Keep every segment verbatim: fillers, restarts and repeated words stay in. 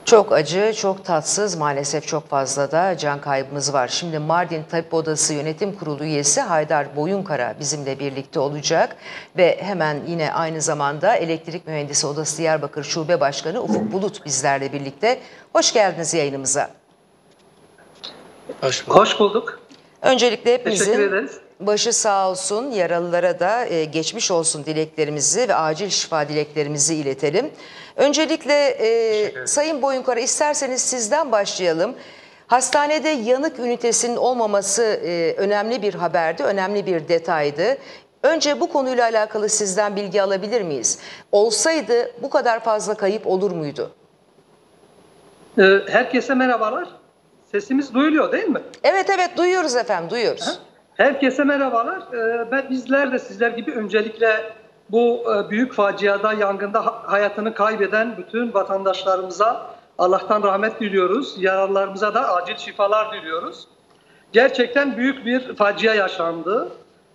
Çok acı, çok tatsız, maalesef çok fazla da can kaybımız var. Şimdi Mardin Tabip Odası Yönetim Kurulu üyesi Haydar Boyunkara bizimle birlikte olacak. Ve hemen yine aynı zamanda Elektrik Mühendisi Odası Diyarbakır Şube Başkanı Ufuk Bulut bizlerle birlikte. Hoş geldiniz yayınımıza. Hoş bulduk. Hoş bulduk. Öncelikle hepimizin başı sağ olsun, yaralılara da geçmiş olsun dileklerimizi ve acil şifa dileklerimizi iletelim. Öncelikle e, Sayın Boyunkara, isterseniz sizden başlayalım. Hastanede yanık ünitesinin olmaması e, önemli bir haberdi, önemli bir detaydı. Önce bu konuyla alakalı sizden bilgi alabilir miyiz? Olsaydı bu kadar fazla kayıp olur muydu? Herkese merhabalar. Sesimiz duyuluyor değil mi? Evet evet, duyuyoruz efendim, duyuyoruz. Herkese merhabalar. Ben bizler de sizler gibi öncelikle bu büyük faciada, yangında hayatını kaybeden bütün vatandaşlarımıza Allah'tan rahmet diliyoruz. Yaralılarımıza da acil şifalar diliyoruz. Gerçekten büyük bir facia yaşandı.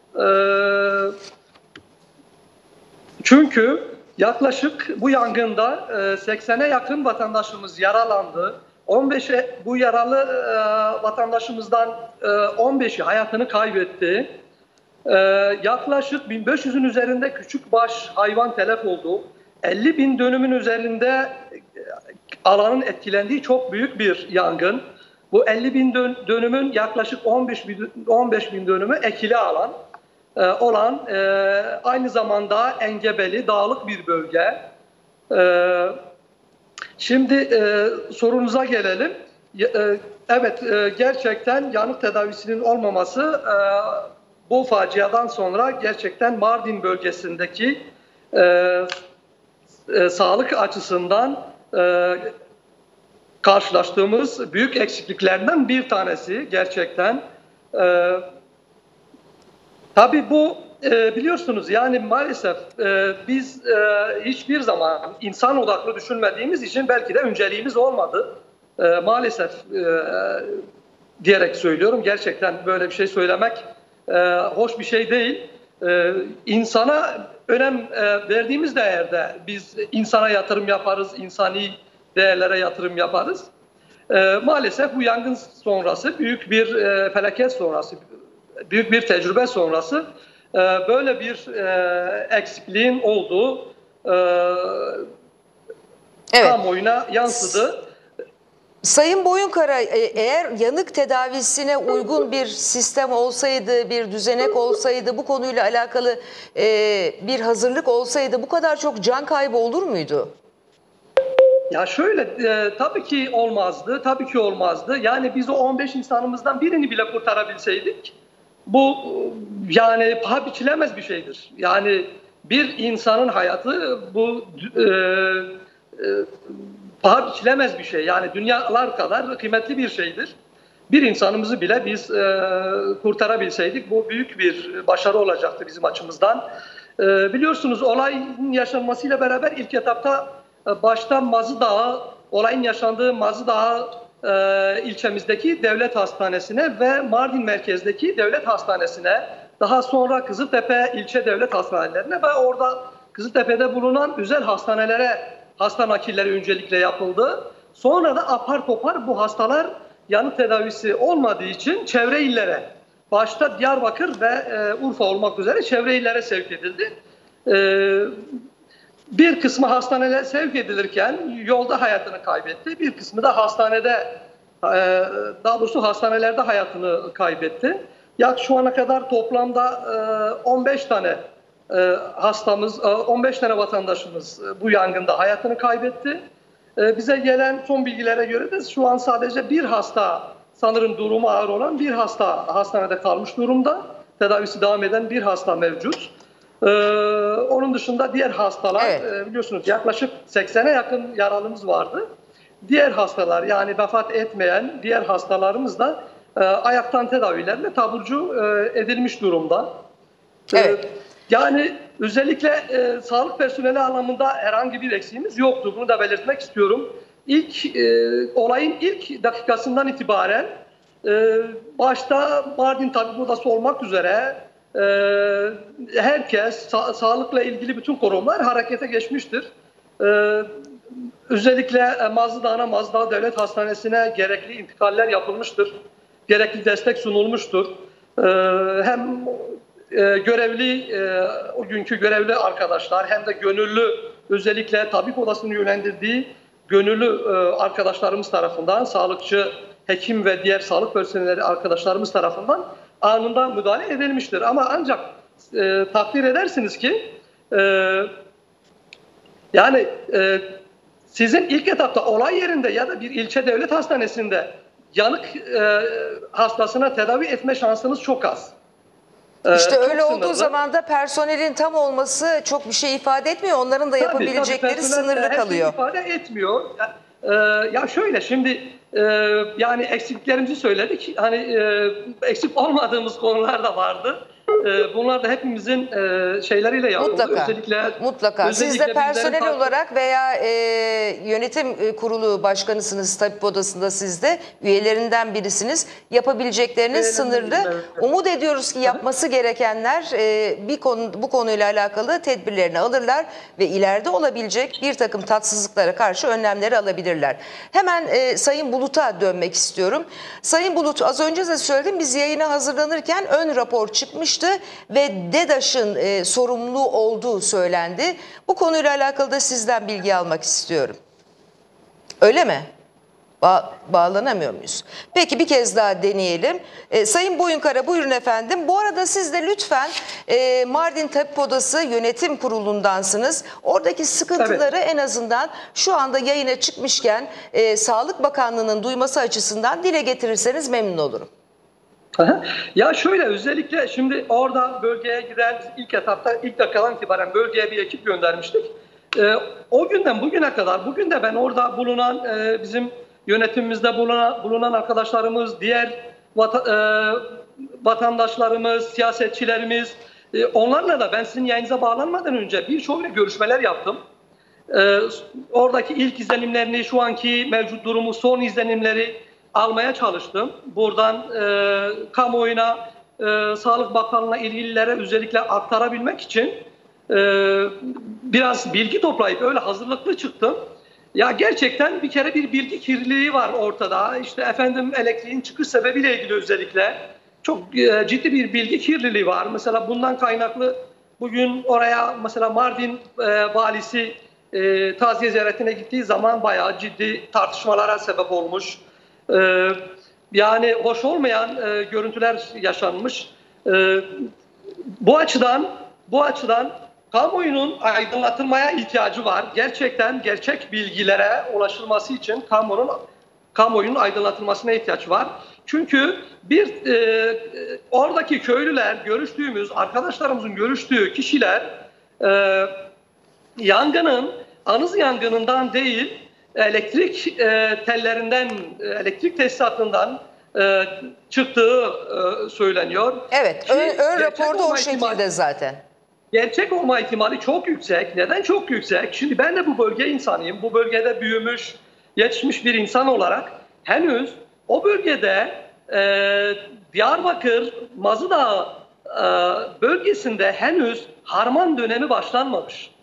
Çünkü yaklaşık bu yangında seksene yakın vatandaşımız yaralandı. on beşe bu yaralı e, vatandaşımızdan e, on beşi hayatını kaybetti. E, yaklaşık bin beş yüzün üzerinde küçükbaş hayvan telef oldu. elli bin dönümün üzerinde e, alanın etkilendiği çok büyük bir yangın. Bu elli bin dön dönümün yaklaşık on beş bin dönümü ekili alan e, olan e, aynı zamanda engebeli, dağlık bir bölge. E, Şimdi e, sorunuza gelelim. E, evet, e, gerçekten yanık tedavisinin olmaması e, bu faciadan sonra gerçekten Mardin bölgesindeki e, e, sağlık açısından e, karşılaştığımız büyük eksikliklerden bir tanesi gerçekten. E, tabii bu e, biliyorsunuz yani maalesef e, biz e, hiçbir zaman insan odaklı düşünmediğimiz için belki de önceliğimiz olmadı. E, maalesef e, diyerek söylüyorum. Gerçekten böyle bir şey söylemek e, hoş bir şey değil. E, insana önem e, verdiğimiz değerde biz insana yatırım yaparız, insani değerlere yatırım yaparız. E, maalesef bu yangın sonrası, büyük bir e, felaket sonrası, büyük bir tecrübe sonrası böyle bir eksikliğin olduğu evet. kamuoyuna yansıdı. Sayın Boyunkara, eğer yanık tedavisine uygun bir sistem olsaydı, bir düzenek olsaydı, bu konuyla alakalı bir hazırlık olsaydı bu kadar çok can kaybı olur muydu? Ya şöyle, e, tabii ki olmazdı, tabii ki olmazdı. Yani biz o on beş insanımızdan birini bile kurtarabilseydik, bu yani paha biçilemez bir şeydir. Yani bir insanın hayatı bu e, e, paha biçilemez bir şey. Yani dünyalar kadar kıymetli bir şeydir. Bir insanımızı bile biz e, kurtarabilseydik bu büyük bir başarı olacaktı bizim açımızdan. E, biliyorsunuz olayın yaşanmasıyla beraber ilk etapta e, başta Mazıdağ, olayın yaşandığı Mazıdağ e, ilçemizdeki devlet hastanesine ve Mardin merkezdeki devlet hastanesine, daha sonra Kızıltepe ilçe devlet hastanelerine ve orada Kızıltepe'de bulunan özel hastanelere hasta nakilleri öncelikle yapıldı. Sonra da apar topar bu hastalar yanık tedavisi olmadığı için çevre illere, başta Diyarbakır ve e, Urfa olmak üzere çevre illere sevk edildi. E, bir kısmı hastanelere sevk edilirken yolda hayatını kaybetti. Bir kısmı da hastanede, e, daha doğrusu hastanelerde hayatını kaybetti. Ya şu ana kadar toplamda e, on beş tane e, hastamız, e, on beş tane vatandaşımız e, bu yangında hayatını kaybetti. E, bize gelen son bilgilere göre de şu an sadece bir hasta, sanırım durumu ağır olan bir hasta hastanede kalmış durumda. Tedavisi devam eden bir hasta mevcut. Ee, onun dışında diğer hastalar, evet. e, biliyorsunuz yaklaşık seksene yakın yaralımız vardı. Diğer hastalar, yani vefat etmeyen diğer hastalarımız da e, ayaktan tedavilerle taburcu e, edilmiş durumda. Evet. Ee, yani özellikle e, sağlık personeli anlamında herhangi bir eksiğimiz yoktu. Bunu da belirtmek istiyorum. İlk e, olayın ilk dakikasından itibaren e, başta Mardin Tabip Odası olmak üzere Ee, herkes, sa sağlıkla ilgili bütün kurumlar harekete geçmiştir. Ee, özellikle e, Mazlıdağ'ına, Mazlıdağ Devlet Hastanesi'ne gerekli intikaller yapılmıştır. Gerekli destek sunulmuştur. E, hem e, görevli, e, o günkü görevli arkadaşlar hem de gönüllü, özellikle tabip odasının yönlendirdiği gönüllü e, arkadaşlarımız tarafından, sağlıkçı, hekim ve diğer sağlık personeli arkadaşlarımız tarafından anında müdahale edilmiştir. Ama ancak e, takdir edersiniz ki e, yani e, sizin ilk etapta olay yerinde ya da bir ilçe devlet hastanesinde yanık e, hastasına tedavi etme şansınız çok az. E, İşte çok öyle olduğu sınırlı. zaman da personelin tam olması çok bir şey ifade etmiyor. Onların da Tabii, yapabilecekleri tabii, personel sınırlı her şeyi kalıyor. ifade etmiyor. Ya, e, ya şöyle şimdi e, yani eksikliklerimizi söyledik. Hani e, eksik olmadığımız konular da vardı. E, bunlar da hepimizin e, şeyleriyle yapıldı. Mutlaka. Özellikle, Mutlaka. Siz özellikle de personel bizlerin- olarak veya e, yönetim kurulu başkanısınız, tabip odasında siz de üyelerinden birisiniz. Yapabilecekleriniz Üyelerinden sınırlı. biriyim, evet. Umut ediyoruz ki yapması gerekenler e, bir konu bu konuyla alakalı tedbirlerini alırlar ve ileride olabilecek bir takım tatsızlıklara karşı önlemleri alabilirler. Hemen e, Sayın Bulut'a dönmek istiyorum. Sayın Bulut, az önce de söyledim, biz yayına hazırlanırken ön rapor çıkmıştı ve DEDAŞ'ın e, sorumlu olduğu söylendi. Bu konuyla alakalı da sizden bilgi almak istiyorum. Öyle mi? Ba- bağlanamıyor muyuz? Peki bir kez daha deneyelim. E, Sayın Boyunkara, buyurun efendim. Bu arada siz de lütfen e, Mardin Tabip Odası Yönetim Kurulu'ndansınız. Oradaki sıkıntıları en azından şu anda yayına çıkmışken e, Sağlık Bakanlığı'nın duyması açısından dile getirirseniz memnun olurum. Aha. Ya şöyle, özellikle şimdi orada bölgeye giden ilk etapta, ilk dakikadan itibaren bölgeye bir ekip göndermiştik. Ee, o günden bugüne kadar, bugün de ben orada bulunan e, bizim yönetimimizde bulunan, bulunan arkadaşlarımız, diğer vata, e, vatandaşlarımız, siyasetçilerimiz, e, onlarla da ben sizin yayınıza bağlanmadan önce birçoğuyla görüşmeler yaptım. Ee, oradaki ilk izlenimlerini, şu anki mevcut durumu, son izlenimleri almaya çalıştım. Buradan e, kamuoyuna, e, Sağlık Bakanlığı'na, ilgililere özellikle aktarabilmek için e, biraz bilgi toplayıp öyle hazırlıklı çıktım. Ya gerçekten bir kere bir bilgi kirliliği var ortada. İşte efendim elektriğin çıkış sebebiyle ilgili özellikle çok e, ciddi bir bilgi kirliliği var. Mesela bundan kaynaklı bugün oraya mesela Mardin e, valisi e, taziye ziyaretine gittiği zaman bayağı ciddi tartışmalara sebep olmuş. Ee, yani hoş olmayan e, görüntüler yaşanmış. E, bu açıdan bu açıdan kamuoyunun aydınlatılmaya ihtiyacı var. Gerçekten gerçek bilgilere ulaşılması için kamuoyunun kamuoyunun aydınlatılmasına ihtiyaç var. Çünkü bir e, oradaki köylüler, görüştüğümüz arkadaşlarımızın görüştüğü kişiler e, yangının anız yangınından değil, elektrik e, tellerinden, elektrik tesisatından e, çıktığı e, söyleniyor. Evet, Ki ön, ön gerçek raporda o olma şekilde ihtimali- zaten. Gerçek olma ihtimali çok yüksek. Neden çok yüksek? Şimdi ben de bu bölge insanıyım. Bu bölgede büyümüş, yetişmiş bir insan olarak henüz o bölgede e, Diyarbakır, Mazıdağ e, bölgesinde henüz harman dönemi başlanmamış.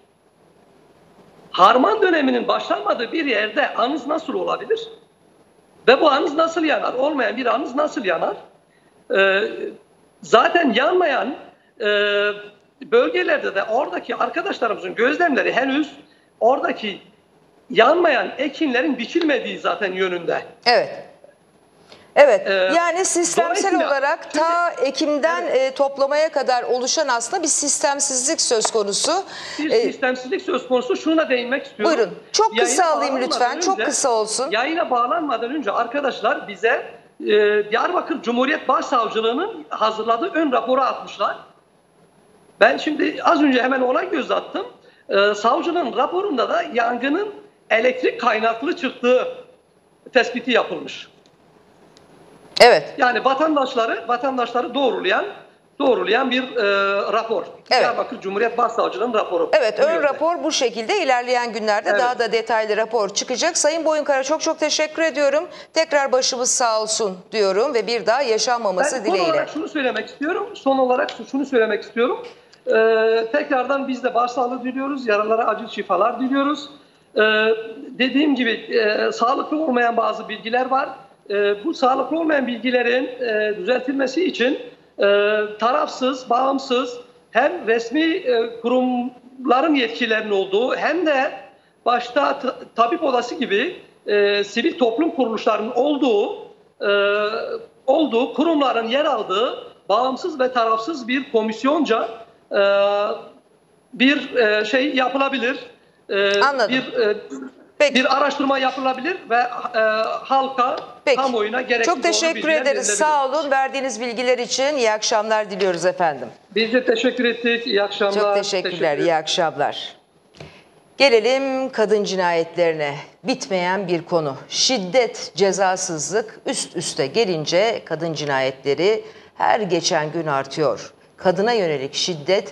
Harman döneminin başlanmadığı bir yerde anız nasıl olabilir? Ve bu anız nasıl yanar? Olmayan bir anız nasıl yanar? Ee, zaten yanmayan e, bölgelerde de oradaki arkadaşlarımızın gözlemleri henüz oradaki yanmayan ekinlerin biçilmediği zaten yönünde. Evet. Evet, Ee, yani sistemsel dolayısıyla- olarak ta Ekim'den e, toplamaya kadar oluşan aslında bir sistemsizlik söz konusu. Bir E, sistemsizlik söz konusu. Şuna değinmek istiyorum. Buyurun, çok kısa Yayına alayım lütfen, bağlanmadan çok önce- kısa olsun. Yayına bağlanmadan önce arkadaşlar bize e, Diyarbakır Cumhuriyet Başsavcılığı'nın hazırladığı ön raporu atmışlar. Ben şimdi az önce hemen ona göz attım. E, savcılığın raporunda da yangının elektrik kaynaklı çıktığı tespiti yapılmış. Evet. Yani vatandaşları vatandaşları doğrulayan doğrulayan bir e, rapor. Evet. Diyarbakır Cumhuriyet Başsavcılığı'nın raporu. Evet, ön Bu yönde. rapor bu şekilde. İlerleyen günlerde Evet. daha da detaylı rapor çıkacak. Sayın Boyunkara, çok çok teşekkür ediyorum. Tekrar başımız sağ olsun diyorum ve bir daha yaşanmaması Ben son dileğiyle. olarak şunu söylemek istiyorum. Son olarak şunu söylemek istiyorum. Ee, tekrardan biz de başsağlığı diliyoruz. Yaralara acil şifalar diliyoruz. e, dediğim gibi e, sağlıklı olmayan bazı bilgiler var. E, bu sağlıklı olmayan bilgilerin e, düzeltilmesi için e, tarafsız, bağımsız hem resmi e, kurumların yetkilerinin olduğu hem de başta t- tabip odası gibi e, sivil toplum kuruluşlarının olduğu e, olduğu kurumların yer aldığı bağımsız ve tarafsız bir komisyonca e, bir e, şey yapılabilir. E, Anladım. Bir e, Peki. bir araştırma yapılabilir ve e, halka, Peki. kamuoyuna gerekli Çok doğru teşekkür bilgiler ederiz. verilebilir. Sağ olun. Verdiğiniz bilgiler için iyi akşamlar diliyoruz efendim. Biz de teşekkür ettik. İyi akşamlar. Çok teşekkürler. Teşekkür İyi akşamlar. Gelelim kadın cinayetlerine. Bitmeyen bir konu. Şiddet, cezasızlık üst üste gelince kadın cinayetleri her geçen gün artıyor. Kadına yönelik şiddet